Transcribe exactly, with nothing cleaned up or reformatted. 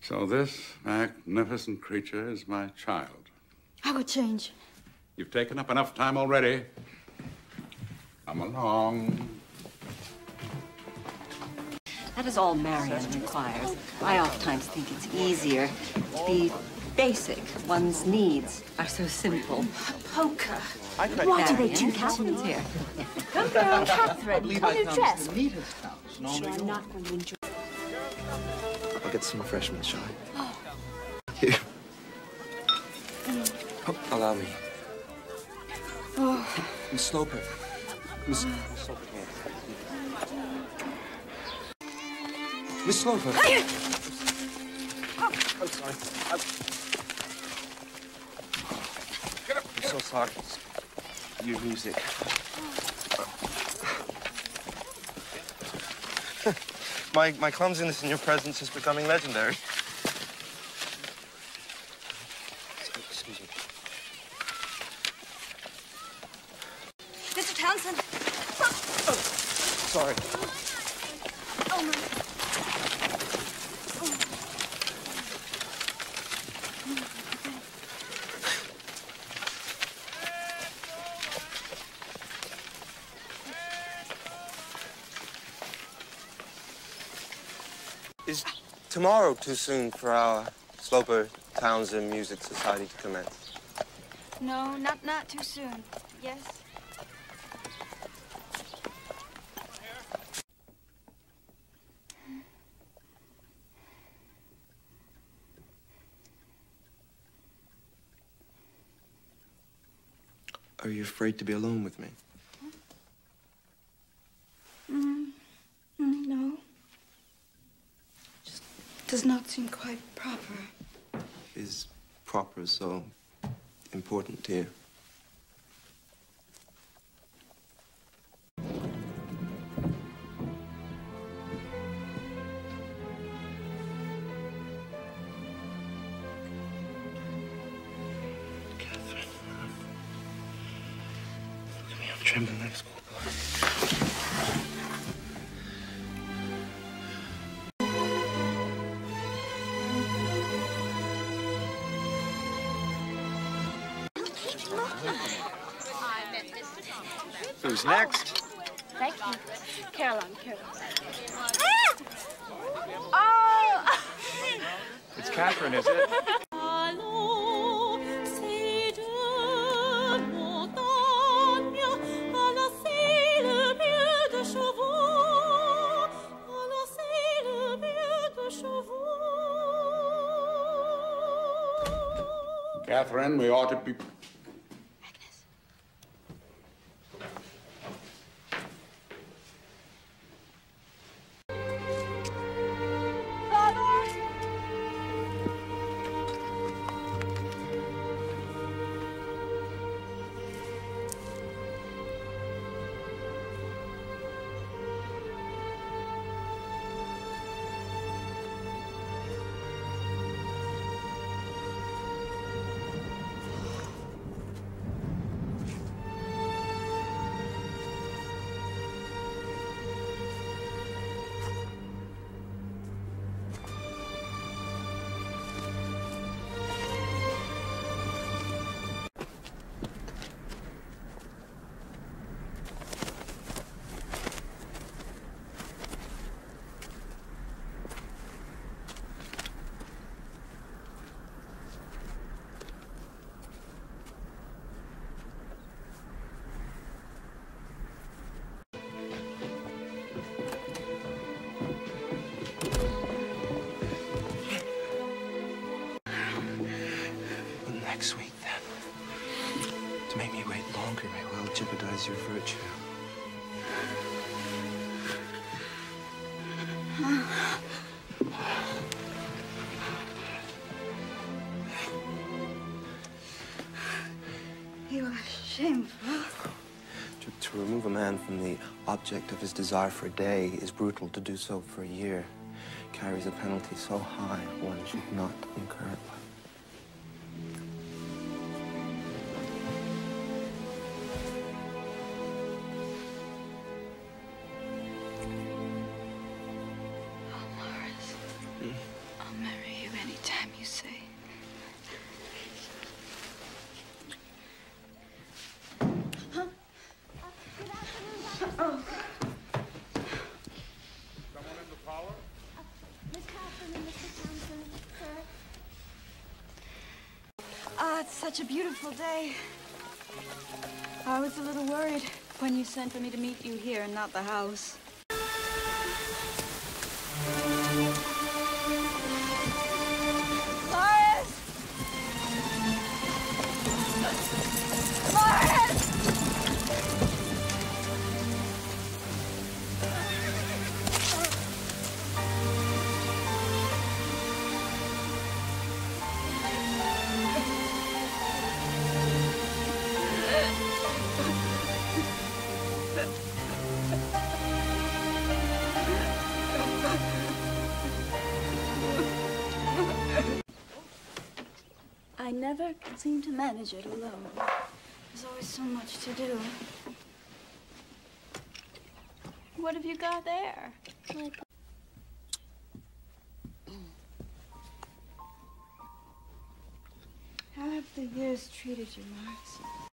So this magnificent creature is my child. I would change. You've taken up enough time already. Come along. That is all Marion requires. I oftentimes think it's easier to be basic. One's needs are so simple. Poker. What do they do, Catherine? Here. Come down, Catherine. On your desk. Sure, I'm not going to enjoy. I'll get some refreshments, shall I? Oh. Here. Oh, allow me. Oh. Miss Sloper. Miss Sloper. Miss Sloper. I'm sorry. I'm... I'm so sorry. Your music. my my clumsiness in your presence is becoming legendary. Excuse me. Mister Townsend. Oh, sorry. Oh, my. Is tomorrow too soon for our Sloper Townsend Music Society to commence? No, not not too soon. Yes? Are you afraid to be alone with me? Mm, mm, no. Just does not seem quite proper. Is proper so important to you? Catherine, look at me, I'm trembling like a schoolboy. Who's next? Thank you. Caroline, Caroline. Oh! It's Catherine, is it? Catherine, we ought to be... Next week, then. To make me wait longer may well jeopardize your virtue. You are shameful. To, to remove a man from the object of his desire for a day is brutal. To do so for a year carries a penalty so high one should not incur it. I'll marry you say. Huh? Oh. Someone in the parlor? Miss Catherine and Mister Townsend, sir. Ah, it's such a beautiful day. I was a little worried when you sent for me to meet you here and not the house. Morris! Morris! I never seem to manage it alone. There's always so much to do. What have you got there? How have the years treated you, Morris?